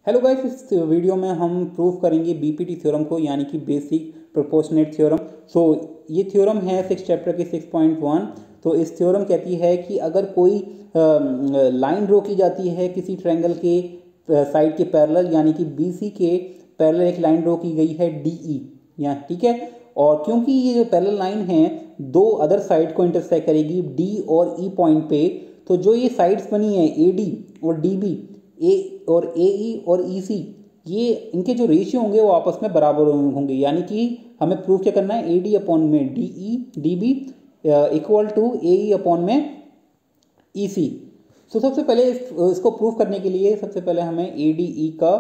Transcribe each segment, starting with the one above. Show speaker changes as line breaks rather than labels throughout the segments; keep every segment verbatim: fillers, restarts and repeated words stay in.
Hello guys, इस video में हम प्रूव करेंगे बीपीटी थ्योरम को, यानी कि बेसिक प्रोपोर्शनेट थ्योरम। सो ये थ्योरम है सिक्स चैप्टर की सिक्स पॉइंट वन। तो इस थ्योरम कहती है कि अगर कोई लाइन ड्रॉ की जाती है किसी ट्रायंगल के साइड के पैरेलल, यानी कि बीसी के पैरेलल एक लाइन ड्रॉ की गई है डीई, यहाँ ठीक है। और क्योंकि ये जो पैरेलल लाइन है दो अदर साइड को इंटरसेक्ट करेगी डी और ई पॉइंट पे, तो जो ये साइड्स बनी है ए डी और डी बी, ए और ए ई और ई सी, ये इनके जो रेशियो होंगे वो आपस में बराबर होंगे। यानी कि हमें प्रूव क्या करना है, ए डी अपॉन में D E D B equal to A E upon में ई सी। सो सबसे पहले इस, इसको प्रूव करने के लिए सबसे पहले हमें ए डी ई का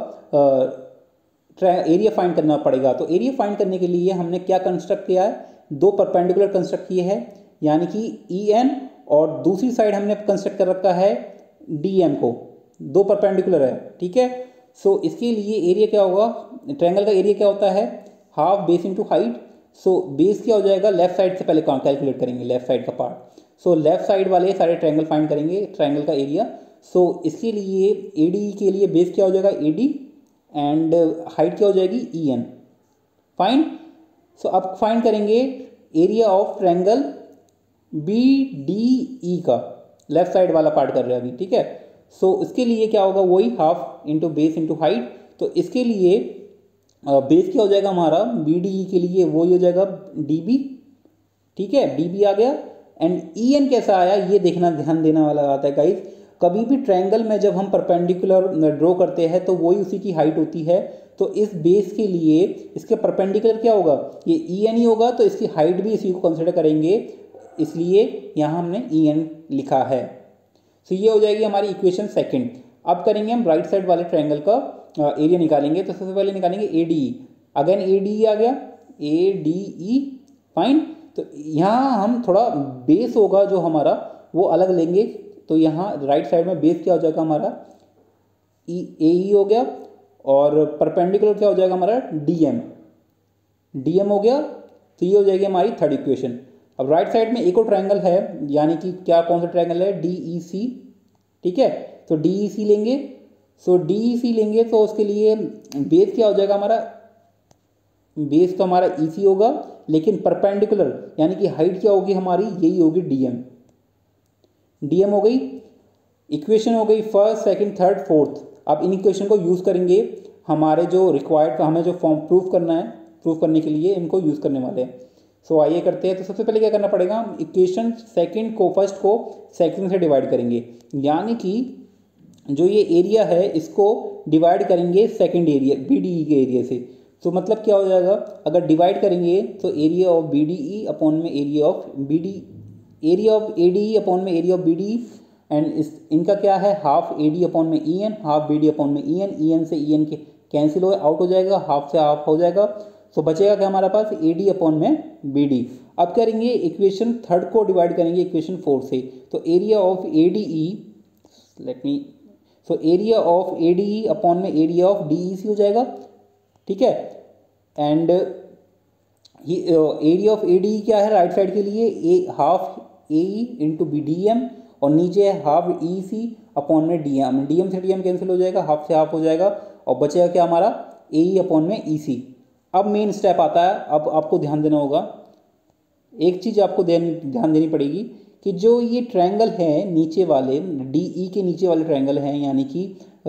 एरिया फाइंड करना पड़ेगा। तो एरिया फाइंड करने के लिए हमने क्या कंस्ट्रक्ट किया है, दो परपेंडिकुलर कंस्ट्रक्ट किए हैं, यानी कि ई एन, और दूसरी साइड हमने कंस्ट्रक्ट कर रखा है डी एम को, दो परपेंडिकुलर है, ठीक है। सो so, इसके लिए एरिया क्या होगा, ट्रायंगल का एरिया क्या होता है, half base into height. So base क्या हो जाएगा, लेफ्ट साइड से पहले कैलकुलेट करेंगे लेफ्ट साइड का पार्ट। सो लेफ्ट साइड वाले सारे ट्रायंगल फाइंड करेंगे, ट्रायंगल का एरिया। सो so, इसके लिए ए डी के लिए बेस क्या हो जाएगा ए डी, एंड हाइट क्या हो जाएगी ई एन, फाइन। सो अब फाइंड करेंगे area of triangle B D E का, लेफ्ट साइड वाला पार्ट कर रहे हैं अभी, ठीक है। सो so, इसके लिए क्या होगा, वही half into base into height. तो इसके लिए बेस क्या हो जाएगा हमारा बी डी ई के लिए, वही हो जाएगा डी बी, ठीक है, डी बी आ गया। एंड ई एन कैसा आया ये देखना, ध्यान देने वाला आता है गाइस। कभी भी ट्रायंगल में जब हम परपेंडिकुलर ड्रॉ करते हैं तो वही उसी की हाइट होती है। तो इस बेस के लिए इसके परपेंडिकुलर क्या होगा, ये ई एन ही होगा, तो इसकी हाइट भी इसी को कंसिडर करेंगे, इसलिए यहाँ हमने ई एन लिखा है। तो ये हो जाएगी हमारी इक्वेशन सेकंड। अब करेंगे हम राइट साइड वाले ट्रायंगल का एरिया निकालेंगे। तो सबसे पहले निकालेंगे A D E, again A D E आ गया, ए डी ई, फाइन। तो यहाँ हम थोड़ा बेस होगा जो हमारा वो अलग लेंगे। तो यहाँ राइट साइड में बेस क्या हो जाएगा हमारा ई, ए ई हो गया, और परपेंडिकुलर क्या हो जाएगा हमारा डी एम, डी एम हो गया। तो ये हो जाएगी हमारी थर्ड इक्वेशन। अब राइट साइड में एक और ट्रायंगल है, यानी कि क्या, कौन सा ट्रायंगल है, डी ई सी, ठीक है। तो डी ई सी लेंगे। सो डी ई सी लेंगे तो उसके लिए बेस क्या हो जाएगा हमारा, बेस तो हमारा ई सी होगा, लेकिन परपेंडिकुलर यानी कि हाइट क्या होगी हमारी, यही होगी डी एम, डी एम हो गई। इक्वेशन हो गई फर्स्ट, सेकंड, थर्ड, फोर्थ। अब इन इक्वेशन को यूज़ करेंगे, हमारे जो रिक्वायर्ड, हमें जो फॉर्म प्रूफ करना है, प्रूफ करने के लिए इनको यूज़ करने वाले हैं। सो so, आइए करते हैं। तो सबसे पहले क्या करना पड़ेगा, हम इक्वेशन सेकंड को, फर्स्ट को सेकंड से डिवाइड करेंगे, यानी कि जो ये एरिया है इसको डिवाइड करेंगे second area B D E के एरिया से। तो मतलब क्या हो जाएगा, अगर डिवाइड करेंगे तो area of B D E upon में area of B D, area of A D E upon में area of B D, and इस इनका क्या है, हाफ ए डी अपॉन में E N, half B D upon में E N, E N से E N के cancel हो आउट हो जाएगा, हाफ से हाफ हो जाएगा। तो बचेगा क्या हमारे पास, ए डी अपॉन में बी डी। अब करेंगे इक्वेशन थर्ड को डिवाइड करेंगे इक्वेशन फोर से। तो area of A D E, let me, so area of A D E upon में area of D E C हो जाएगा, ठीक है। And area of A D E क्या है राइट साइड के लिए, a half A E into B D M, और नीचे है हाफ ई सी अपॉन में डी एम, डी एम से डी एम कैंसिल हो जाएगा, हाफ से हाफ हो जाएगा, और बचेगा क्या हमारा ए ई अपॉन में ई सी। अब मेन स्टेप आता है, अब आपको ध्यान देना होगा, एक चीज़ आपको ध्यान देनी पड़ेगी कि जो ये ट्रायंगल है नीचे वाले, डी ई के नीचे वाले ट्रायंगल हैं, यानी कि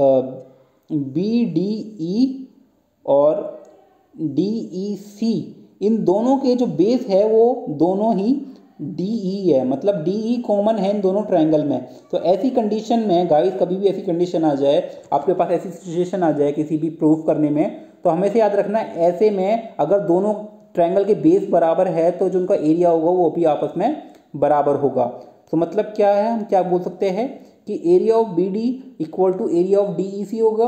बी डी ई और डी ई सी, इन दोनों के जो बेस है वो दोनों ही डी ई है, मतलब डी ई कॉमन है इन दोनों ट्रायंगल में। तो ऐसी कंडीशन में गाइस, कभी भी ऐसी कंडीशन आ जाए, आपके पास ऐसी सिचुएशन आ जाए किसी भी प्रूफ करने में, तो हमेशा याद रखना, ऐसे में अगर दोनों ट्रायंगल के बेस बराबर है तो जो उनका एरिया होगा वो भी आपस में बराबर होगा। तो मतलब क्या है, हम क्या बोल सकते हैं कि area of B D equal to area of D E C होगा।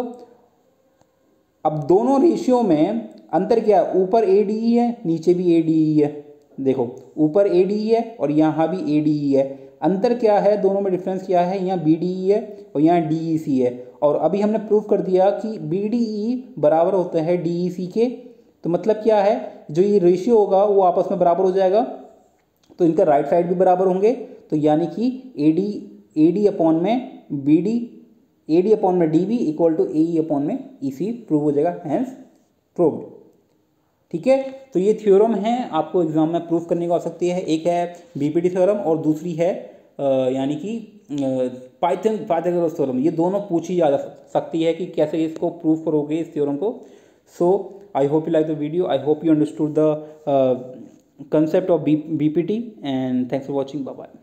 अब दोनों रेशियो में अंतर क्या है, ऊपर ए डी ई है, नीचे भी ए डी ई है, देखो ऊपर ए डी ई है और यहाँ भी ए डी ई है। अंतर क्या है, दोनों में डिफरेंस क्या है, यहाँ बी डी ई है और यहाँ डी ई सी है। और अभी हमने प्रूव कर दिया कि बी डी ई बराबर होता है डी ई सी के। तो मतलब क्या है, जो ये रेशियो होगा वो आपस में बराबर हो जाएगा, तो इनका राइट साइड भी बराबर होंगे। तो यानी कि A D A D upon में B D, A D upon में D V equal to A E upon में ई सी प्रूव हो जाएगा, हैंस प्रूव्ड। ठीक है, तो ये थ्योरम है आपको एग्जाम में प्रूफ करने को आ सकती है। एक है बीपीटी थ्योरम और दूसरी है यानी कि पाइथन पाइथागोरस थ्योरम। ये दोनों पूछी जा सकती है कि कैसे इसको प्रूफ करोगे इस थ्योरम को। So I hope you like the video, I hope you understood the concept of B P T, and thanks for watching. Bye bye.